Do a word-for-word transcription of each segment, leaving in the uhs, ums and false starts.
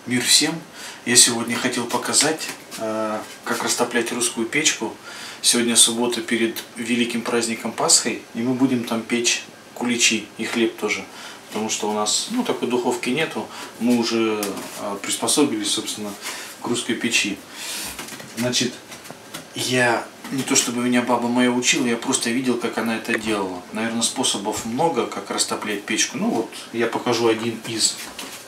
Мир всем! Я сегодня хотел показать, как растоплять русскую печку. Сегодня суббота перед великим праздником Пасхой, и мы будем там печь куличи и хлеб тоже. Потому что у нас, ну, такой духовки нету, мы уже приспособились, собственно, к русской печи. Значит, я, не то чтобы меня баба моя учила, я просто видел, как она это делала. Наверное, способов много, как растоплять печку. Ну вот, я покажу один из.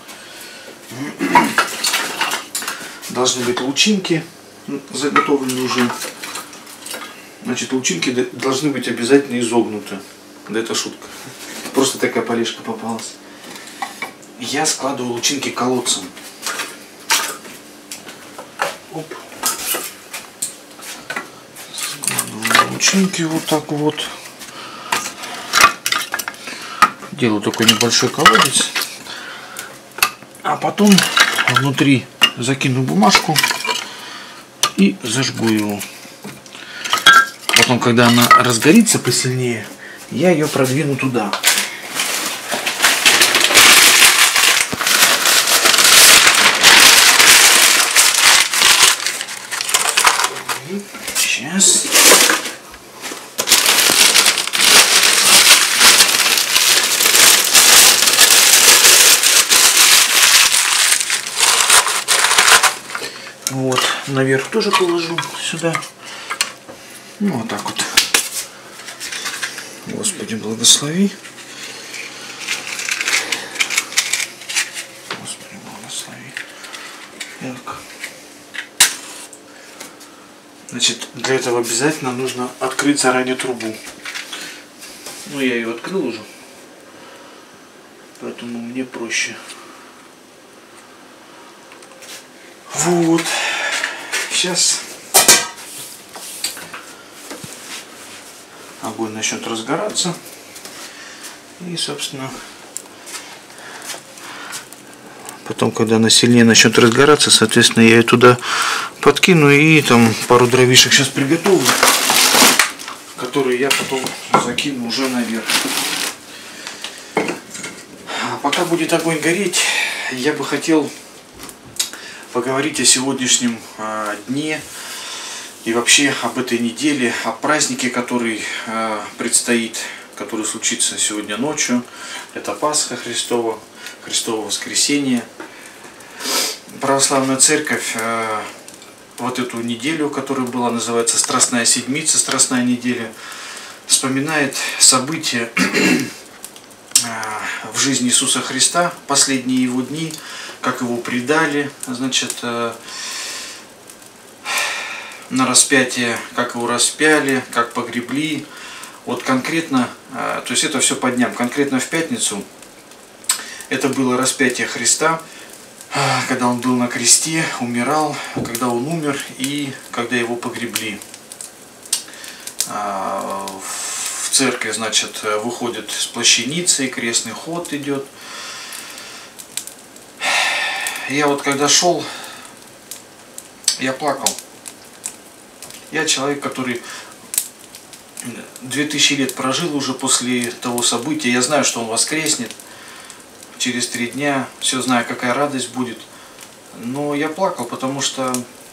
Должны быть лучинки заготовленные уже. Значит, лучинки должны быть обязательно изогнуты. Да это шутка. Просто такая полежка попалась. Я складываю лучинки колодцем. Оп. Складываю лучинки вот так вот. Делаю такой небольшой колодец. А потом внутри закину бумажку и зажгу его. Потом, когда она разгорится посильнее, я ее продвину туда. Сейчас. Вот, наверх тоже положу сюда. Ну, вот так вот. Господи, благослови. Господи, благослови. Так. Значит, для этого обязательно нужно открыть заранее трубу. Ну, я ее открыл уже. Поэтому мне проще. Вот. Сейчас огонь начнет разгораться. И, собственно, потом, когда она сильнее начнет разгораться, соответственно, я ее туда подкину и там пару дровишек сейчас приготовлю, которые я потом закину уже наверх. А пока будет огонь гореть, я бы хотел поговорить о сегодняшнем э, дне и вообще об этой неделе, о празднике, который э, предстоит, который случится сегодня ночью. Это Пасха Христова, Христово воскресение. Православная церковь э, вот эту неделю, которая была, называется Страстная Седмица, Страстная неделя, вспоминает события в жизни Иисуса Христа, последние его дни, как его предали, значит, на распятие, как его распяли, как погребли. Вот конкретно, то есть это все по дням. Конкретно в пятницу это было распятие Христа, когда он был на кресте, умирал, когда он умер и когда его погребли. В церкви, значит, выходит с плащаницей, крестный ход идет. Я вот когда шел, я плакал. Я человек, который две тысячи лет прожил уже после того события. Я знаю, что он воскреснет через три дня. Все знаю, какая радость будет. Но я плакал, потому что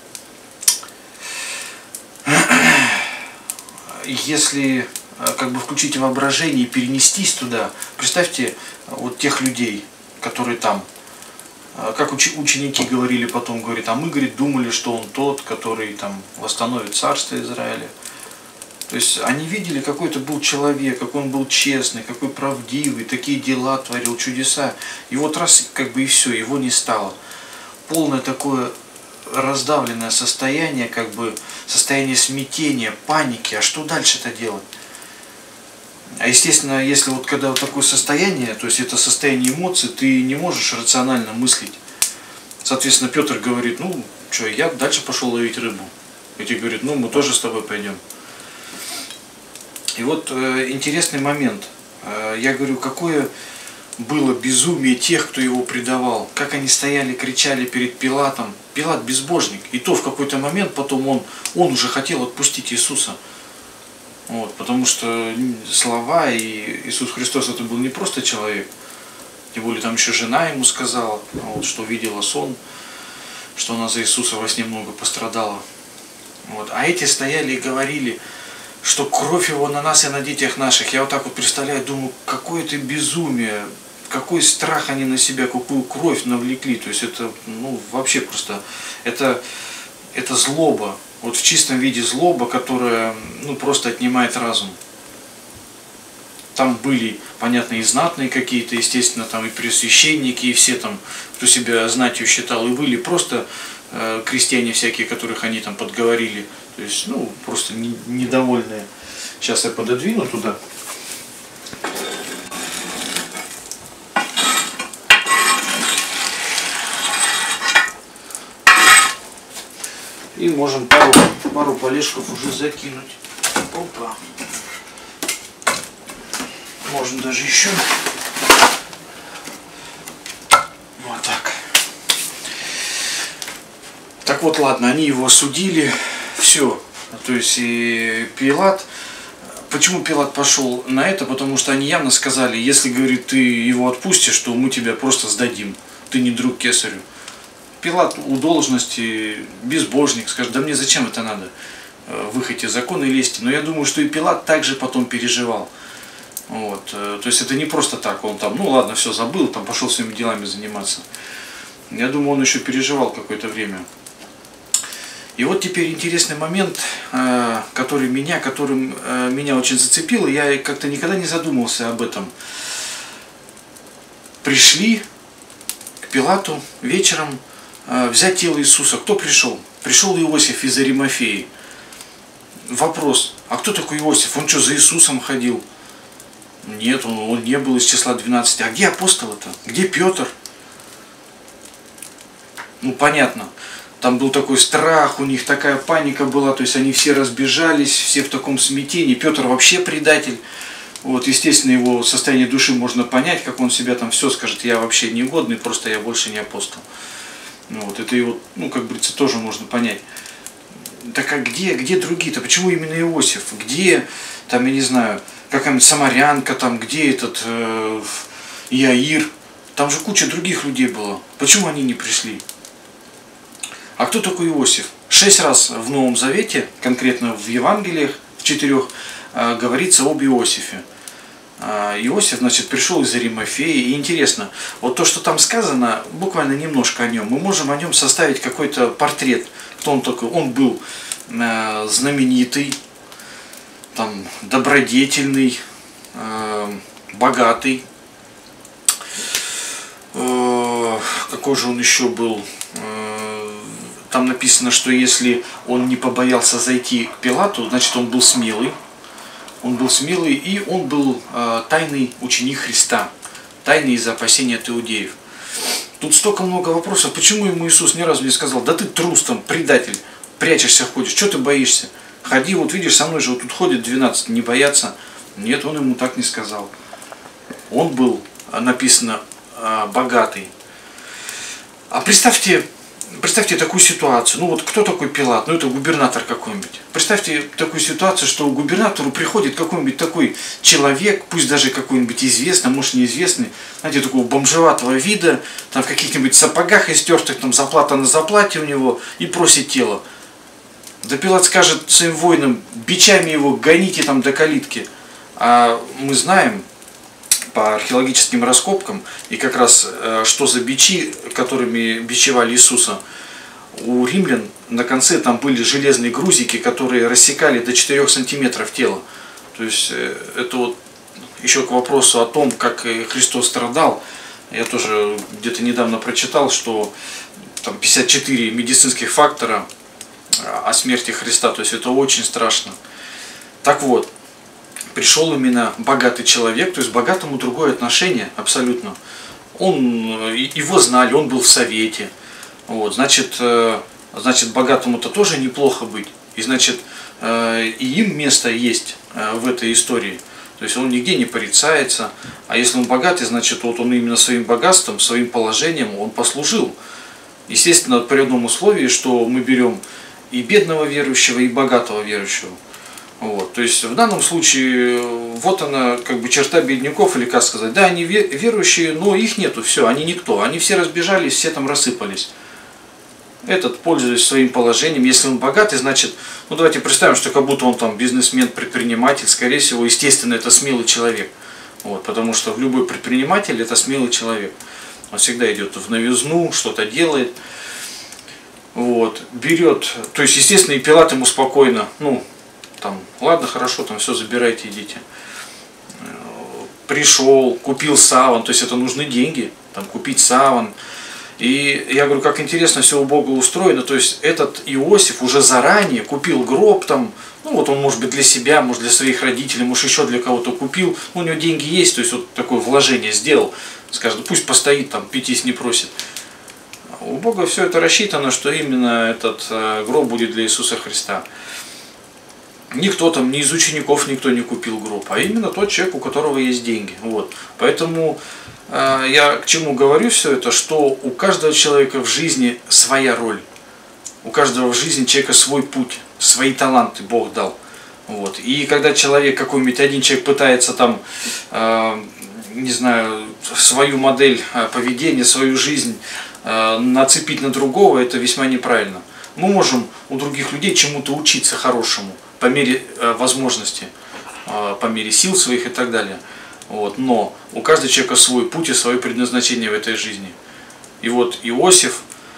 если как бы включить воображение и перенестись туда, представьте вот тех людей, которые там. Как ученики говорили потом, говорит, а мы, говорит, думали, что он тот, который там восстановит царство Израиля. То есть они видели, какой это был человек, какой он был честный, какой правдивый, такие дела творил, чудеса. И вот раз, как бы и все, его не стало. Полное такое раздавленное состояние, как бы состояние смятения, паники. А что дальше-то делать? А естественно, если вот когда вот такое состояние, то есть это состояние эмоций, ты не можешь рационально мыслить. Соответственно, Петр говорит, ну, что, я дальше пошел ловить рыбу. И тебе говорит, ну, мы тоже с тобой пойдем. И вот э, интересный момент. Э, я говорю, какое было безумие тех, кто его предавал. Как они стояли, кричали перед Пилатом. Пилат безбожник. И то в какой-то момент потом он, он уже хотел отпустить Иисуса. Вот, потому что слова, и Иисус Христос это был не просто человек, Тем более там еще жена ему сказала, вот, что видела сон, что она за Иисуса во сне много пострадала. Вот. А эти стояли и говорили, что кровь его на нас и на детях наших. Я вот так вот представляю, думаю, какое это безумие, какой страх они на себя, какую кровь навлекли. То есть это, ну, вообще просто, это, это злоба, вот в чистом виде злоба, которая, ну, просто отнимает разум. Там были, понятно, и знатные какие-то, естественно, там и пресвященники, и все там, кто себя знатью считал, и были просто э, крестьяне всякие, которых они там подговорили. То есть, ну, просто не, недовольные. Сейчас я пододвину туда. И можем пару, пару полежков уже закинуть. Опа. Можно даже еще. Вот так. Так вот, ладно, они его осудили. Все. То есть и Пилат. Почему Пилат пошел на это? Потому что они явно сказали, если, говорит, ты его отпустишь, то мы тебя просто сдадим. Ты не друг кесарю. Пилат у должности безбожник, скажет, да мне зачем это надо? В их эти законы лезть. Но я думаю, что и Пилат также потом переживал. Вот. То есть это не просто так, он там, ну ладно, все забыл, там пошел своими делами заниматься. Я думаю, он еще переживал какое-то время. И вот теперь интересный момент, который меня, которым меня очень зацепил, и я как-то никогда не задумывался об этом. Пришли к Пилату вечером взять тело Иисуса. Кто пришел? Пришел Иосиф из Аримафеи. Вопрос, а кто такой Иосиф? Он что, за Иисусом ходил? Нет, он, он не был из числа двенадцати. А где апостолы-то? Где Петр? Ну, понятно. Там был такой страх, у них такая паника была, то есть они все разбежались, все в таком смятении. Петр вообще предатель. Вот, естественно, его состояние души можно понять, как он себя там все скажет, я вообще негодный, просто я больше не апостол. Ну, вот, это его, ну, как говорится, тоже можно понять. Так а где, где другие-то? Почему именно Иосиф? Где, там, я не знаю, какая-нибудь самарянка, там, где этот э, Иаир? Там же куча других людей было. Почему они не пришли? А кто такой Иосиф? Шесть раз в Новом Завете, конкретно в Евангелиях, в четырех, э, говорится об Иосифе. Э, Иосиф, значит, пришел из Аримафеи. И интересно, вот то, что там сказано, буквально немножко о нем, мы можем о нем составить какой-то портрет. Кто он такой? Он был э, знаменитый, там, добродетельный, э, богатый. Э, какой же он еще был? Э, там написано, что если он не побоялся зайти к Пилату, значит, он был смелый. Он был смелый, и он был э, тайный ученик Христа, тайный из-за опасения от иудеев. Тут столько много вопросов. Почему ему Иисус ни разу не сказал, да ты трус там, предатель, прячешься ходишь, что ты боишься? Ходи, вот видишь, со мной же вот тут ходит двенадцать, не боятся. Нет, он ему так не сказал. Он был, написано, богатый. А представьте, представьте такую ситуацию. Ну вот кто такой Пилат? Ну это губернатор какой-нибудь. Представьте такую ситуацию, что к губернатору приходит какой-нибудь такой человек, пусть даже какой-нибудь известный, может неизвестный, знаете, такого бомжеватого вида, там в каких-нибудь сапогах истертых, там заплата на заплате у него, и просит тело. Да Пилат скажет своим воинам, бичами его гоните там до калитки. А мы знаем по археологическим раскопкам, и как раз что за бичи, которыми бичевали Иисуса. У римлян на конце там были железные грузики, которые рассекали до четырёх сантиметров тело. То есть это вот еще к вопросу о том, как Христос страдал. Я тоже где-то недавно прочитал, что там пятьдесят четыре медицинских фактора о смерти Христа, то есть это очень страшно. Так вот, пришел именно богатый человек, то есть богатому другое отношение абсолютно. Он, его знали, он был в совете. Вот, значит, значит, богатому-то тоже неплохо быть. И значит, и им место есть в этой истории. То есть он нигде не порицается. А если он богатый, значит, вот он именно своим богатством, своим положением он послужил. Естественно, при одном условии, что мы берем и бедного верующего, и богатого верующего. Вот, то есть в данном случае вот она как бы черта бедняков, или как сказать, да, они верующие, но их нету, все, они никто, они все разбежались, все там рассыпались. Этот, пользуясь своим положением, если он богатый, значит, ну давайте представим, что как будто он там бизнесмен, предприниматель, скорее всего, естественно, это смелый человек. Вот, потому что любой предприниматель это смелый человек. Он всегда идет в новизну, что-то делает. Вот, берет, то есть, естественно, и Пилат ему спокойно, ну, там, ладно, хорошо, там все, забирайте, идите. Пришел, купил саван, то есть это нужны деньги, там, купить саван. И я говорю, как интересно все у Бога устроено, то есть этот Иосиф уже заранее купил гроб там, ну вот он может быть для себя, может для своих родителей, может еще для кого-то купил, у него деньги есть, то есть вот такое вложение сделал, скажет, пусть постоит там, питись не просит. У Бога все это рассчитано, что именно этот гроб будет для Иисуса Христа. Никто там, ни из учеников никто не купил гроб, а именно тот человек, у которого есть деньги. Вот. Поэтому э, я к чему говорю все это, что у каждого человека в жизни своя роль. У каждого в жизни человека свой путь, свои таланты Бог дал. Вот. И когда человек, какой-нибудь один человек пытается там, э, не знаю, свою модель поведения, свою жизнь э, нацепить на другого, это весьма неправильно. Мы можем у других людей чему-то учиться хорошему, по мере э, возможности, э, по мере сил своих и так далее. Вот. Но у каждого человека свой путь и свое предназначение в этой жизни. И вот Иосиф,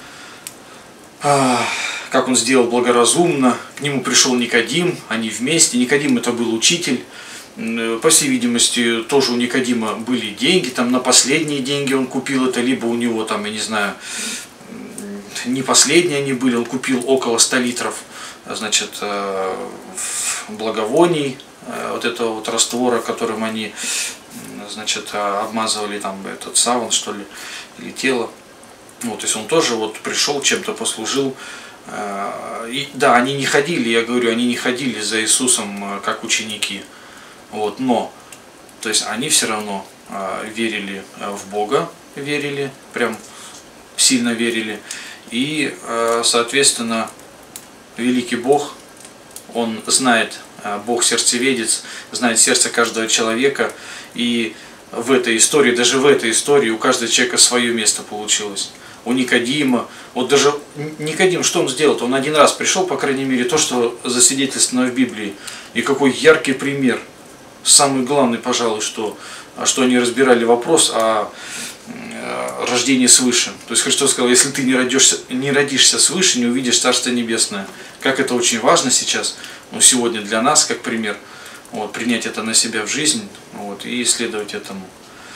э, как он сделал благоразумно, к нему пришел Никодим, они вместе. Никодим это был учитель. По всей видимости, тоже у Никодима были деньги, там на последние деньги он купил это, либо у него там, я не знаю, не последние они были, он купил около ста литров, значит, благовоний, вот этого вот раствора, которым они, значит, обмазывали там этот саван, что ли, или тело. Вот, то есть он тоже вот пришел, чем-то послужил. И, да, они не ходили, я говорю, они не ходили за Иисусом как ученики. Вот, но, то есть они все равно э, верили в Бога, верили, прям сильно верили. И, э, соответственно, великий Бог, Он знает, э, Бог сердцеведец, знает сердце каждого человека. И в этой истории, даже в этой истории у каждого человека свое место получилось. У Никодима, вот даже Никодим, что он сделал? Он один раз пришел, по крайней мере, то, что засвидетельствовано в Библии. И какой яркий пример. Самый главный, пожалуй, что, что они разбирали вопрос о рождении свыше. То есть Христос сказал, если ты не родишься, не родишься свыше, не увидишь Царство Небесное. Как это очень важно сейчас, ну, сегодня для нас, как пример, вот, принять это на себя в жизнь, вот, и исследовать этому.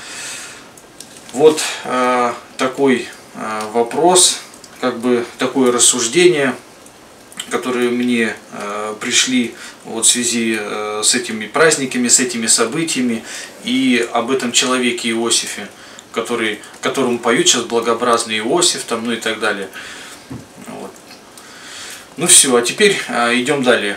Вот э, такой э, вопрос, как бы такое рассуждение, которые мне э, пришли вот, в связи э, с этими праздниками, с этими событиями, и об этом человеке Иосифе, который, которому поют сейчас благообразный Иосиф, там, ну и так далее. Вот. Ну все, а теперь э, идем далее.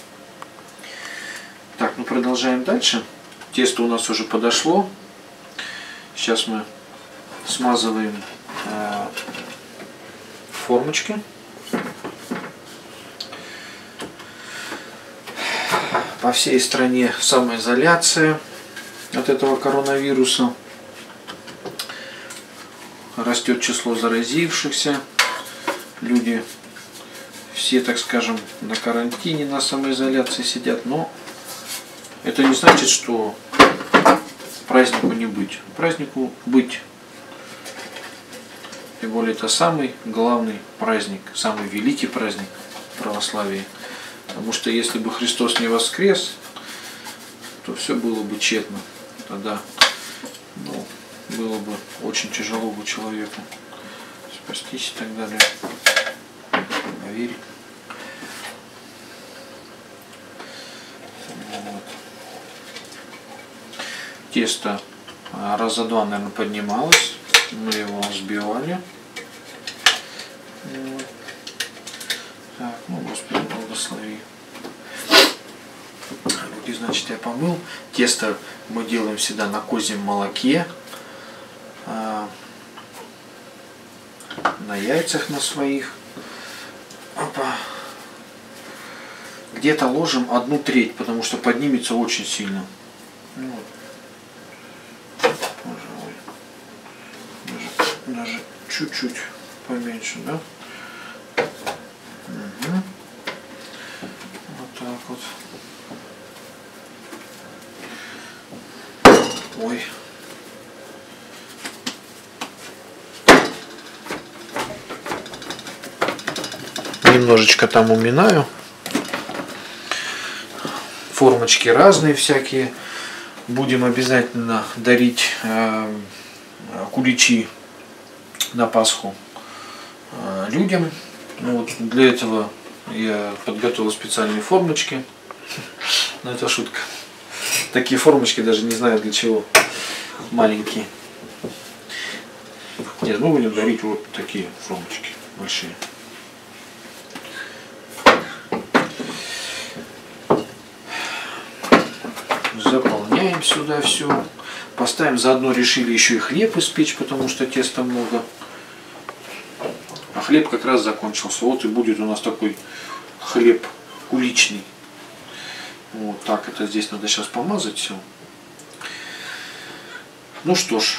Так, ну продолжаем дальше. Тесто у нас уже подошло. Сейчас мы смазываем э, формочки. По всей стране самоизоляция от этого коронавируса. Растет число заразившихся. Люди все, так скажем, на карантине, на самоизоляции сидят. Но это не значит, что празднику не быть. Празднику быть. Тем более это самый главный праздник, самый великий праздник православия. Потому что если бы Христос не воскрес, то все было бы тщетно. Тогда, ну, было бы очень тяжело бы человеку спастись и так далее. Поверить. Вот. Тесто раза два, наверное, поднималось. Мы его взбивали. Вот. Так, ну, Господи, благослови. Руки, значит, я помыл. Тесто мы делаем всегда на козьем молоке. А, на яйцах на своих. Опа. где-то ложим одну треть, потому что поднимется очень сильно. Ну, пожалуй, даже, даже чуть-чуть поменьше, да? Угу. Вот так вот. Ой. Немножечко там уминаю. Формочки разные всякие. Будем обязательно дарить э, куличи на Пасху э, людям. Ну, вот для этого я подготовил специальные формочки. Но это шутка. Такие формочки даже не знаю для чего. Маленькие. Нет, мы будем дарить вот такие формочки большие. Заполняем сюда все. Поставим, заодно решили еще и хлеб испечь, потому что теста много. А хлеб как раз закончился. Вот и будет у нас такой хлеб куличный. Вот так, это здесь надо сейчас помазать все. Ну что ж,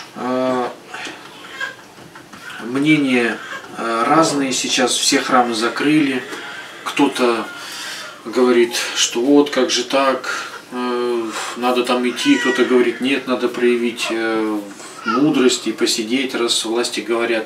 мнения разные. Сейчас все храмы закрыли. Кто-то говорит, что вот как же так, надо там идти. Кто-то говорит, нет, надо проявить мудрость и посидеть, раз власти говорят.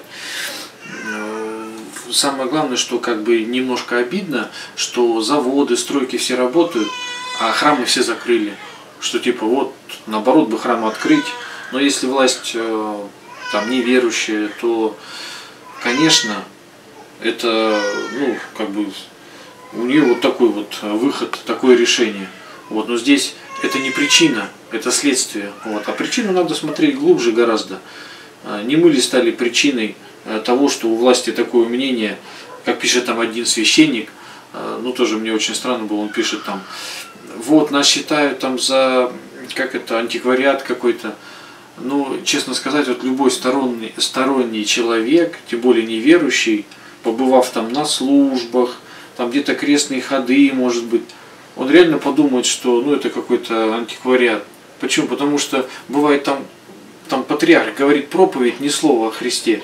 Самое главное, что как бы немножко обидно, что заводы, стройки все работают, а храмы все закрыли. Что типа вот, наоборот бы храмы открыть. Но если власть э, там неверующая, то, конечно, это, ну, как бы, у нее вот такой вот выход, такое решение. Вот, но здесь это не причина, это следствие. Вот. А причину надо смотреть глубже гораздо. Не мы ли стали причиной того, что у власти такое мнение, как пишет там один священник, ну тоже мне очень странно было, он пишет там, вот нас считают там за, как это, антиквариат какой-то. Ну, честно сказать, вот любой сторонний, сторонний человек, тем более неверующий, побывав там на службах, там где-то крестные ходы, может быть, он реально подумает, что ну это какой-то антиквариат. Почему? Потому что бывает там, там патриарх говорит проповедь, ни слова о Христе.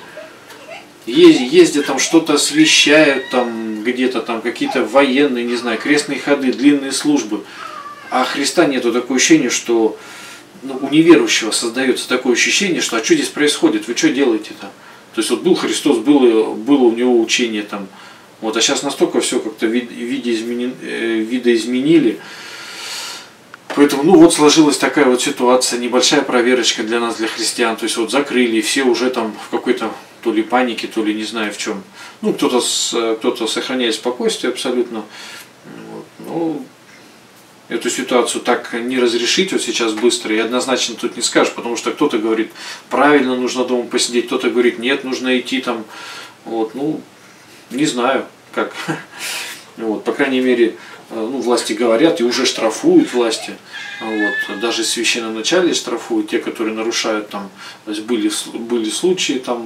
Ездят там что-то освещают, там где-то там какие-то военные, не знаю, крестные ходы, длинные службы. А Христа нету, такое ощущение, что ну, у неверующего создается такое ощущение, что а что здесь происходит, вы что делаете-то? То есть вот был Христос, было, было у него учение там, вот, а сейчас настолько все как-то вид, видоизменили, э, видоизменили. Поэтому, ну вот сложилась такая вот ситуация, небольшая проверочка для нас, для христиан. То есть вот закрыли, и все уже там в какой-то то ли панике, то ли не знаю в чем. Ну, кто-то кто-то сохраняет спокойствие абсолютно. Вот. Ну, эту ситуацию так не разрешить вот сейчас быстро и однозначно тут не скажешь, потому что кто-то говорит, правильно, нужно дома посидеть, кто-то говорит, нет, нужно идти там. Вот, ну, не знаю, как. Вот, по крайней мере, ну, власти говорят и уже штрафуют власти. Вот, даже священноначалие штрафуют те, которые нарушают там. То есть были, были случаи там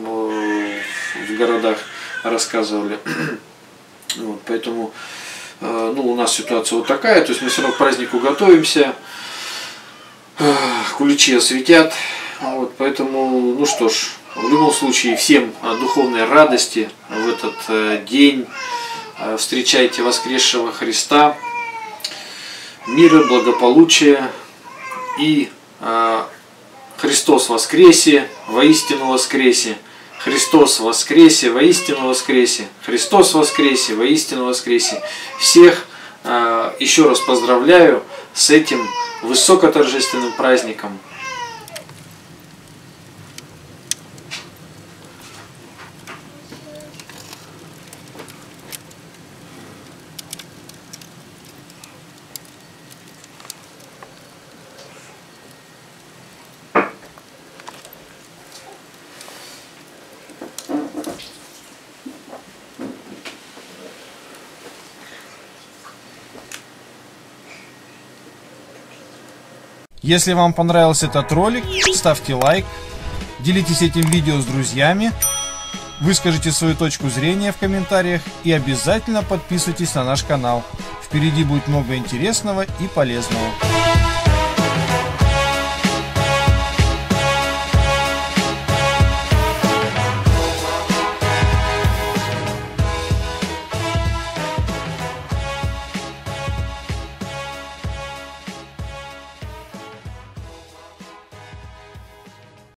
в городах, рассказывали. Вот, поэтому ну, у нас ситуация вот такая. То есть мы все равно к празднику готовимся. Куличи осветят. Вот, поэтому, ну что ж, в любом случае всем духовной радости в этот день. Встречайте воскресшего Христа, мира, благополучия и э, Христос воскресе, воистину воскресе, Христос воскресе, воистину воскресе, Христос воскресе, воистину воскресе. Всех э, еще раз поздравляю с этим высокоторжественным праздником. Если вам понравился этот ролик, ставьте лайк, делитесь этим видео с друзьями, выскажите свою точку зрения в комментариях и обязательно подписывайтесь на наш канал. Вперед! Впереди будет много интересного и полезного.